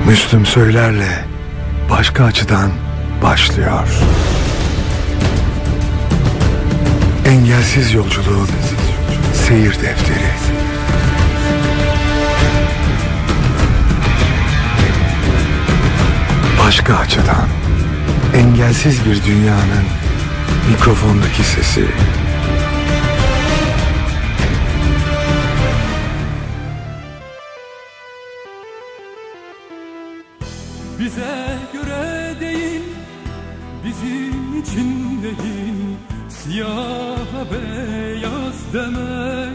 Müslüm Söyler'le başka açıdan başlıyor. Engelsiz yolculuğun seyir defteri. Başka açıdan engelsiz bir dünyanın mikrofondaki sesi. Bize göre değil, bizim için değil, siyah beyaz demek.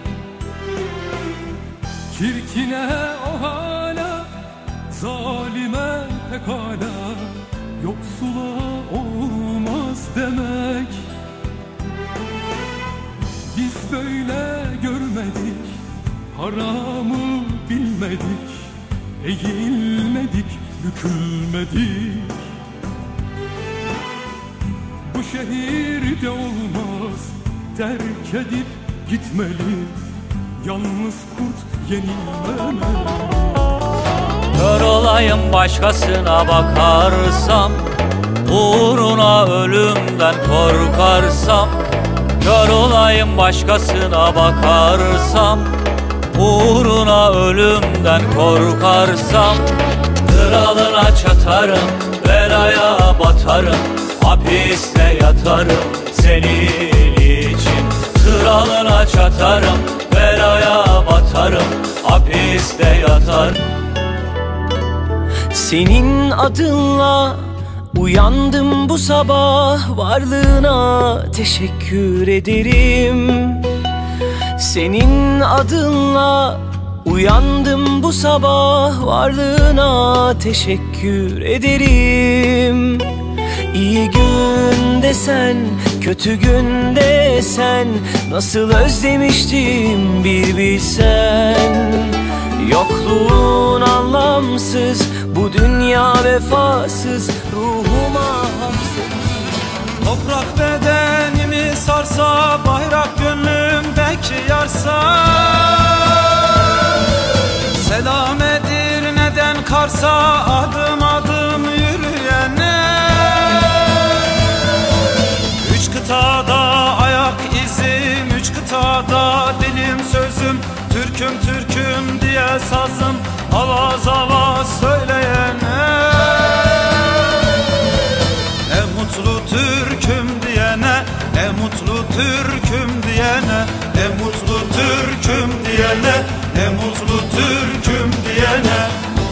Çirkine o hala, zalime pekala, yoksula olmaz demek. Biz böyle görmedik, haramı bilmedik, eğilmedik, bükülmedik. Bu şehirde olmaz, terk edip gitmeli, yalnız kurt yenilmemeli. Kör olayım başkasına bakarsam, uğruna ölümden korkarsam. Kör olayım başkasına bakarsam, uğruna ölümden korkarsam. Kralına çatarım, belaya batarım, hapiste yatarım senin için. Kralına çatarım, belaya batarım, hapiste yatarım. Senin adınla uyandım bu sabah, varlığına teşekkür ederim. Senin adınla uyandım bu sabah, varlığına teşekkür ederim. İyi günde sen, kötü günde sen, nasıl özlemiştim bir bilsen. Yokluğun anlamsız, bu dünya vefasız, ruhuma hapsetmiş. Toprak bedenimi sarsa, bayrak gönlümdeki yarsa. Selamedir neden karsa, adım adım yürüyene. Üç kıtada ayak izim, üç kıtada dilim sözüm. Türküm Türküm diye sazım, avaz avaz söyleyene. Ne mutlu Türküm diyene, ne mutlu Türküm diyene, ne mutlu Türküm diyene, ne mutlu Türküm diyene.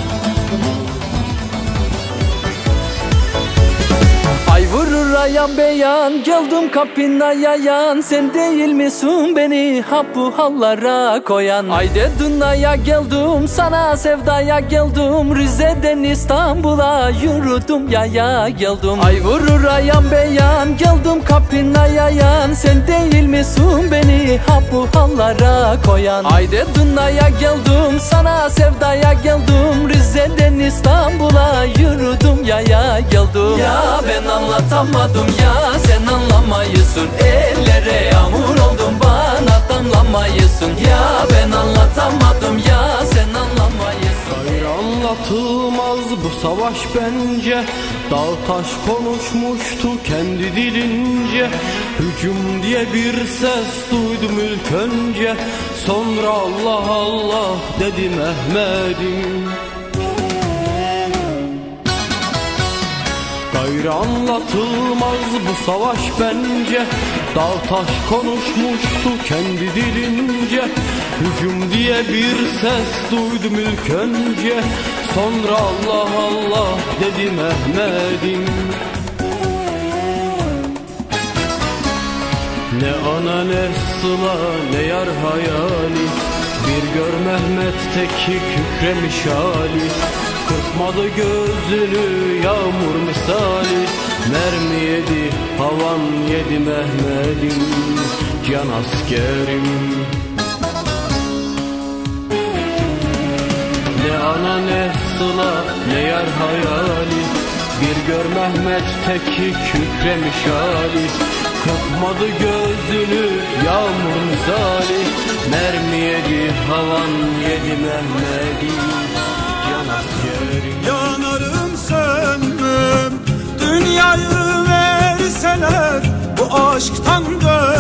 Ay vurur ayan beyan, geldim kapına yayan. Sen değil misin beni ha bu hallara koyan? Ayde dünyaya geldim, sana sevdaya geldim. Rize'den İstanbul'a yürüdüm, yaya geldim. Ay vurur ayan beyan, geldim kapına yayan. Sen değil misin beni ha bu hallara koyan? Ayde dünyaya geldim, sana sevdaya geldim. Rize'den İstanbul'a yürüdüm, yaya geldim. Ya ben anlatamadım ya, sen anlamayısın. Ellere yağmur oldum, bana damlamayısın. Ya ben anlatamadım ya, sen anlamayısın. Gayrı anlatılmaz bu savaş bence. Dağ taş konuşmuştu kendi dilince. Hücum diye bir ses duydum ilk önce. Sonra Allah Allah dedi Mehmet'im. Gayrı anlatılmaz bu savaş bence. Dağ taş konuşmuştu kendi dilince. Hücum diye bir ses duydum ilk önce. Sonra Allah Allah dedi Mehmet'im. Ne ana ne sıla ne yar hayali, bir gör Mehmet'teki kükremiş hali. Kırpmadı gözünü yağmur misali, mermi yedi havan yedi Mehmet'im, can askerim. Ne ana ne sıla ne yar hayali, bir gör Mehmet'teki kükremiş hali. Kırpmadı gözünü yağmur misali, mermi yedi havan yedi Mehmet'im, can askerim. dünyayı verseler bu aşktan dön